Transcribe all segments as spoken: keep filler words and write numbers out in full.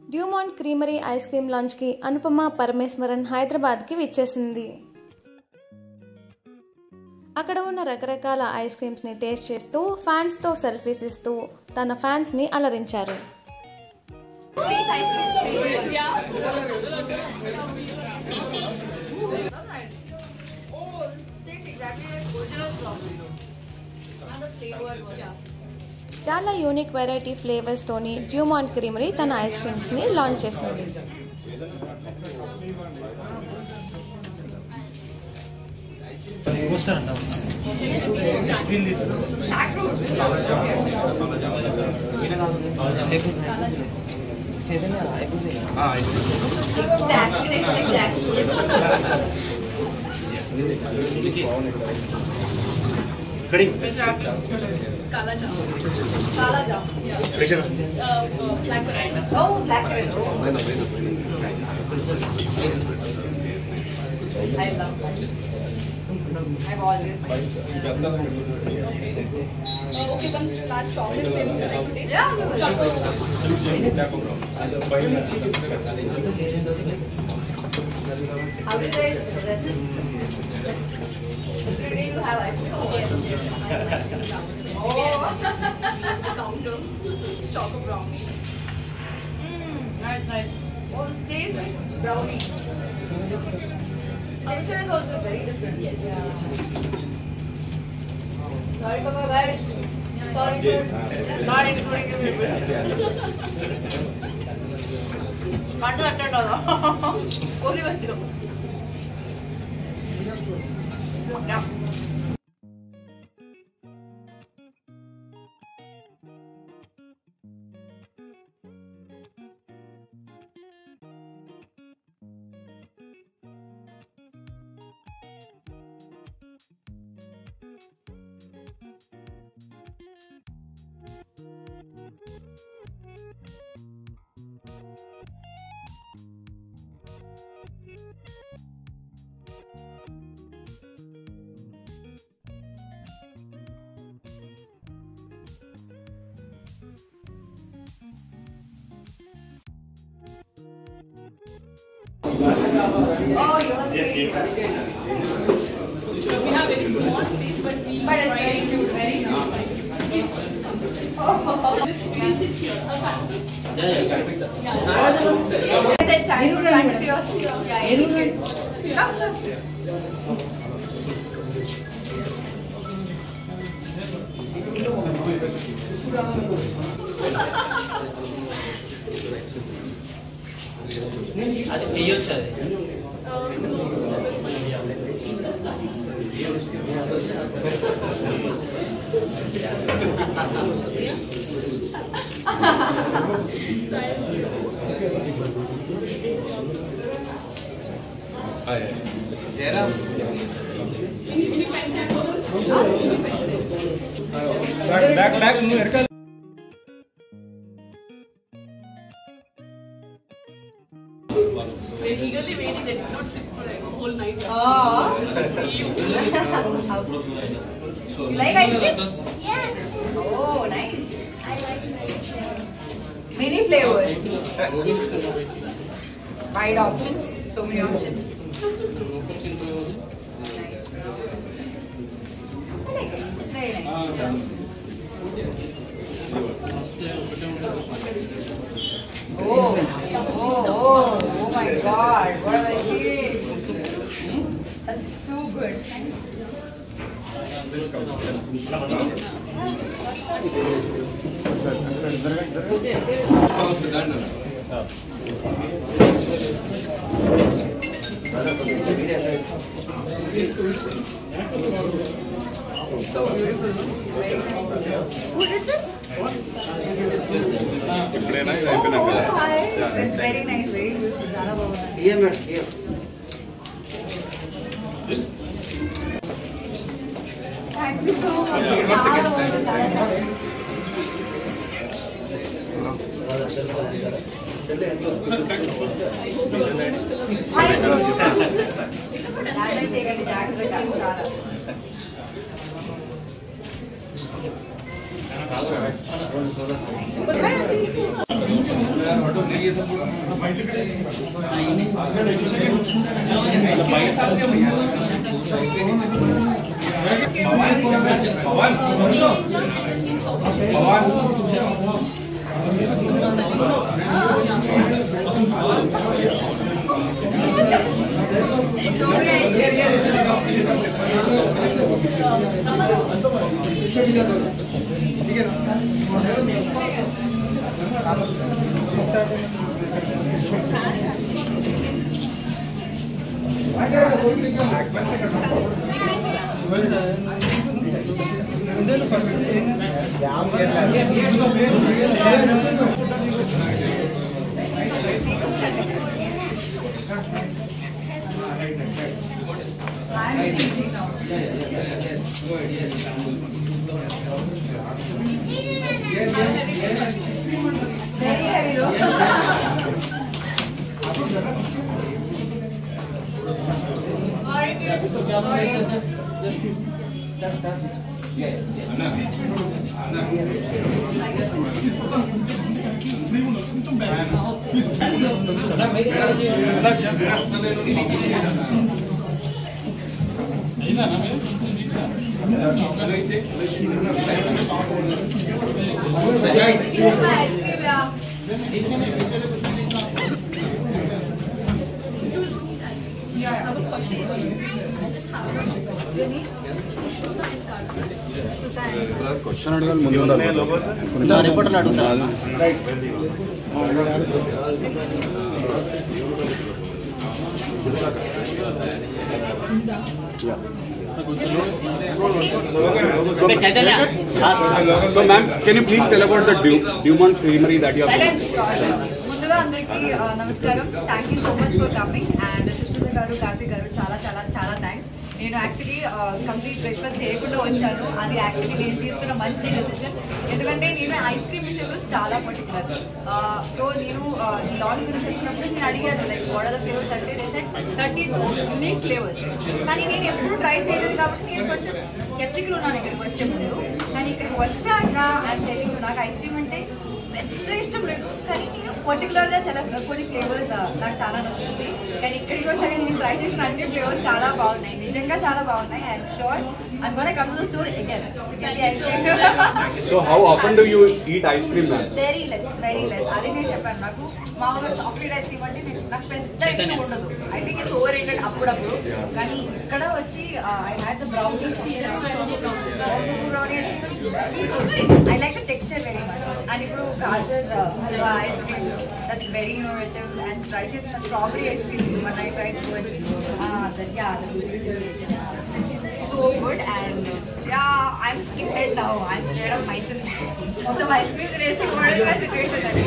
డ్యూమాంట్ creamery ice cream లాంచ్కి అనుపమ పరమేశ్వరన్ హైదరాబాద్కి విచ్చేసింది. అక్కడ ఉన్న రకరకాల ఐస్ క్రీమ్స్ని టేస్ట్ చేస్తూ ఫ్యాన్స్తో సెల్ఫీస్ ఇస్తూ తన ఫ్యాన్స్ని అలరించారు. చాలా యూనిక్ వెరైటీ ఫ్లేవర్స్తోని డ్యూమాంట్ క్రీమరీ తన ఐస్ క్రీమ్స్ని లాంచ్ చేసింది. Kala jam. Kala jam. Yeah. Uh, uh, black currant. Oh, black currant. Oh. I love that. I've always. Okay. Uh, okay, one last chocolate flavor would you like to taste? Yeah. Chocolate. How do they resist? Every day you have ice cream? Yes, yes. I have ice cream downstairs. Oh! Counter. Choco brownie. Mmm, nice, nice. Oh, this tastes like brownie. The texture is also very different. Yes. Yeah. Sorry for my guys. Sorry sir. Not including you people. Can't do that at all. Only one kilo. Yeah. Oh, yours is yes, we have very small space, but we but it's very cute, very cute. Oh, you can sit here. Yeah, yeah, yeah. I said childhood fantasy of yeah, any kid. Come, come. అది తీయొచ్చది back back నువ్వు ఎరకాలి. We're eagerly waiting that we not sleep for like a whole night. Oh, to see you. You like ice cream? Yes. Oh, nice. I like ice cream. Many flavors. Wide options. So many options. Nice. I like it. It's very nice. Oh, oh, oh, oh my God, what am I seeing? That's so good. So beautiful. Very nice. Who did this? Oh, hi. It's very nice, very beautiful. Jala Baba. Here, madam. Here. Thank you so much. One second. I Very heavy though. Cheers my ice cream, yeah. Yeah, I have a question. I just have a question. Really? Question అడగాలి ముందు రిపోర్టర్లు అడుగుతారు. So ma'am, can you please tell about the Dumont Creamery that you have? ముందుగా అందరికీ నమస్కారం. Thank you so much for coming and Sushmita garu, Karthik గారు చాలా చాలా చాలా థ్యాంక్స్. నేను యాక్చువల్లీ కంప్లీట్ బ్రేక్ఫాస్ట్ చేయకుండా వచ్చాను. అది యాక్చువల్లీ నేను తీసుకున్న మంచి డెసిషన్. ఎందుకంటే నేను ఐస్ క్రీమ్ విషయంలో చాలా పర్టికులర్. సో నేను ఈ లాంగ్ గురించి చెప్పినప్పుడు నేను అడిగాను like what are the flavours అంటే థర్టీ టూ యూనిక్ ఫ్లేవర్స్. కానీ నేను ఎప్పుడు ట్రై చేయలేదు కాబట్టి నేను కొంచెం స్కెప్టికల్ ఉన్నాను ఇక్కడికి వచ్చే ముందు. కానీ ఇక్కడికి వచ్చాక అంటే నాకు ఐస్ క్రీమ్ అంటే ఎంత ఇష్టం లేదు, కానీ నేను పర్టికులర్గా చాలా కొన్ని ఫ్లేవర్స్ నాకు చాలా నచ్చుతుంది. కానీ ఇక్కడికి వచ్చాక నేను ట్రై చేసిన అన్ని ఫ్లేవర్స్ చాలా బాగున్నాయి, నిజంగా చాలా బాగున్నాయి. I'm sure I'm gonna come to the store again to get the ice cream. So how often do you eat ice cream, ma'am? Very less very less అది నేను చెప్పాను. నాకు మామూలుగా చాక్లెట్ ఐస్ క్రీమ్ అంటే నాకు పెద్ద ఇష్టం ఉండదు. I think it's overrated అప్పుడప్పుడు. కానీ ఇక్కడ వచ్చి I had the brownie brownie I like the texture very much. And ఇప్పుడు gajar halwa ice cream that's very innovative. And try చేసిన strawberry ice cream one I try to so good. And yeah, I'm scared now. I'm scared of myself. So the ice cream racing, what is my situation?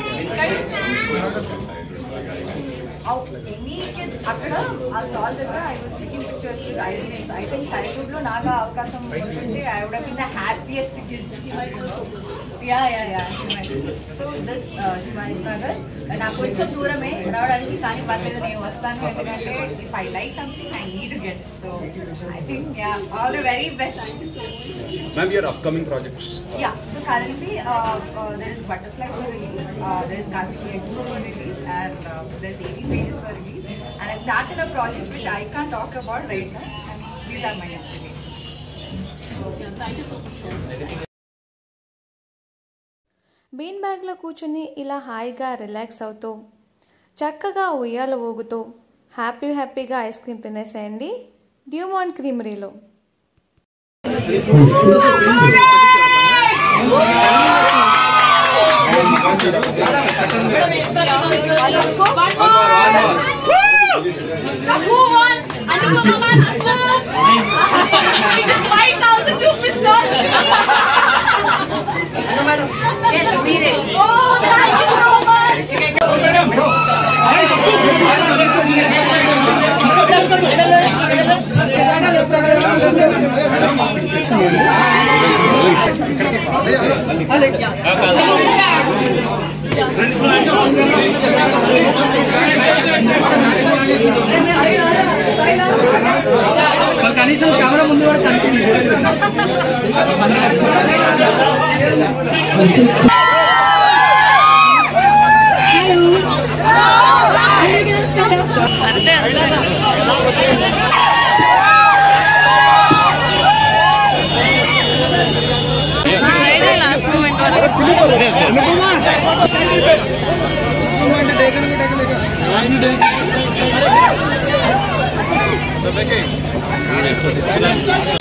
Out any kids అక్కడ ఆ stall దగ్గర I was taking pictures with ice creams. I think childhood లో నాకు అవకాశం వచ్చింటే I would have been the happiest kid. Yeah, yeah, yeah. So this Himayat Nagar నాకు కొంచెం దూరమే రావడానికి, కానీ పర్లేదు నేను వస్తాను. ఎందుకంటే if I like something I need to get. So I think yeah, all the very best. Ma'am, your upcoming projects? Yeah, so currently uh, uh, there is Butterfly for release, uh, there is Karthik for release, and uh, there is eighteen pages for release. And I started a project which I can't talk about right now. And these are my estimates. So yeah, thank you so much. Bean బ్యాగ్లో కూర్చుని ఇలా హాయిగా relax అవుతూ చక్కగా ఉయ్యాల ఊగుతూ happy హ్యాపీగా ice cream తినేసేయండి డ్యూమాంట్ క్రీమరీలో. Who wants Anupama scoop? It is five thousand rupees loss. Madam, yes, beat it. Oh, thank you so much. కనీసం కెమెరా ముందు కూడా కనిపించలేదు. లాస్ట్ మూమెంట్ వరకు